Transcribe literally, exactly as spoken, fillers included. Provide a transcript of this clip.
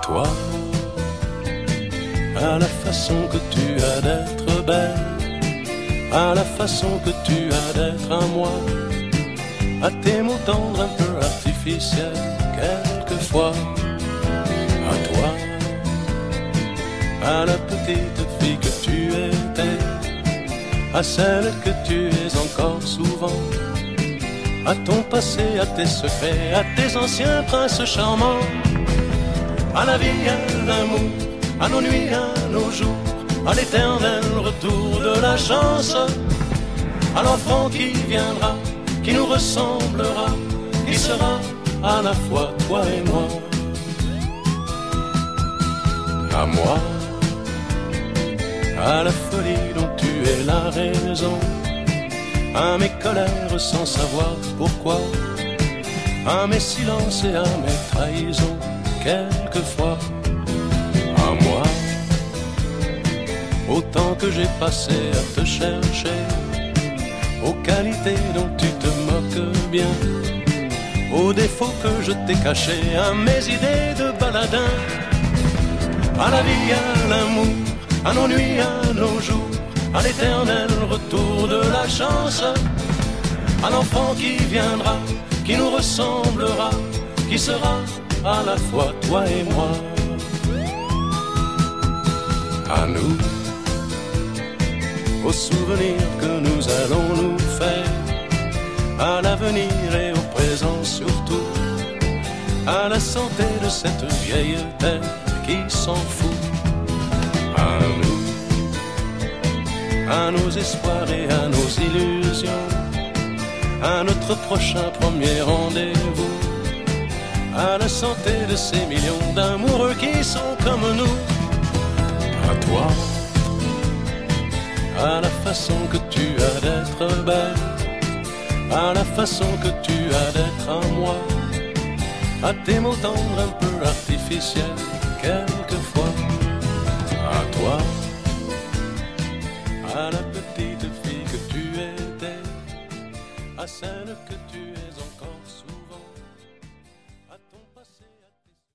toi, à la façon que tu as d'être belle, à la façon que tu as d'être à moi, à tes mots tendres un peu artificiels quelquefois, à toi, à la petite fille que tu étais, à celle que tu es encore souvent, à ton passé, à tes secrets, à tes anciens princes charmants, à la vie, à l'amour, à nos nuits, à nos jours, à l'éternel retour de la chance, à l'enfant qui viendra, qui nous ressemblera, qui sera à la fois toi et moi. À moi, à la folie dont tu es la raison, à mes colères sans savoir pourquoi, à mes silences et à mes trahisons quelquefois. À moi, au temps que j'ai passé à te chercher, aux qualités dont tu te moques bien, aux défauts que je t'ai cachés, à mes idées de baladin, à la vie, à l'amour, à nos nuits, à nos jours, à l'éternel retour de la chance, à l'enfant qui viendra, qui nous ressemblera, qui sera à la fois toi et moi. À nous, aux souvenirs que nous allons nous faire, à l'avenir et au présent surtout, à la santé de cette vieille terre qui s'en fout. À nous, à nos espoirs et à nos illusions, à notre prochain premier rendez-vous, à la santé de ces millions d'amoureux qui sont comme nous. À toi, à la façon que tu as d'être belle, à la façon que tu as d'être à moi, à tes mots tendres un peu artificiels quelquefois. À toi, à la petite fille que tu étais, à celle que tu